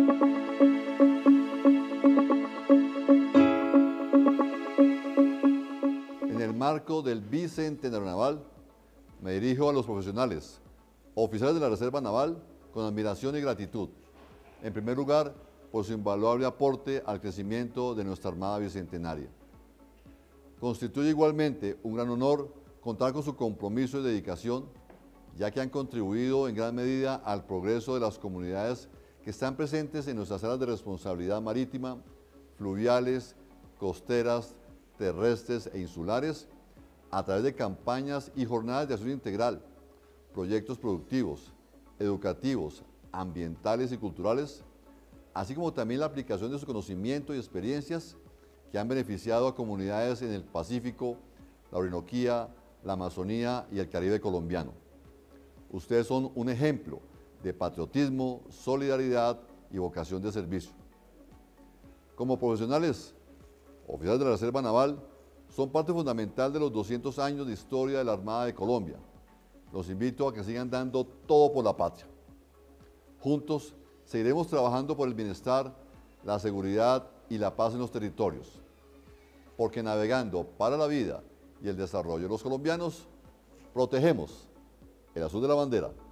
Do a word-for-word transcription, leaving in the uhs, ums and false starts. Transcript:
En el marco del Bicentenario Naval, me dirijo a los profesionales, oficiales de la Reserva Naval, con admiración y gratitud. En primer lugar, por su invaluable aporte al crecimiento de nuestra Armada Bicentenaria. Constituye igualmente un gran honor contar con su compromiso y dedicación, ya que han contribuido en gran medida al progreso de las comunidades que están presentes en nuestras áreas de responsabilidad marítima, fluviales, costeras, terrestres e insulares, a través de campañas y jornadas de acción integral, proyectos productivos, educativos, ambientales y culturales, así como también la aplicación de su conocimiento y experiencias que han beneficiado a comunidades en el Pacífico, la Orinoquía, la Amazonía y el Caribe colombiano. Ustedes son un ejemplo de patriotismo, solidaridad y vocación de servicio. Como profesionales, oficiales de la Reserva Naval, son parte fundamental de los doscientos años de historia de la Armada de Colombia. Los invito a que sigan dando todo por la patria. Juntos, seguiremos trabajando por el bienestar, la seguridad y la paz en los territorios. Porque navegando para la vida y el desarrollo de los colombianos, protegemos el azul de la bandera.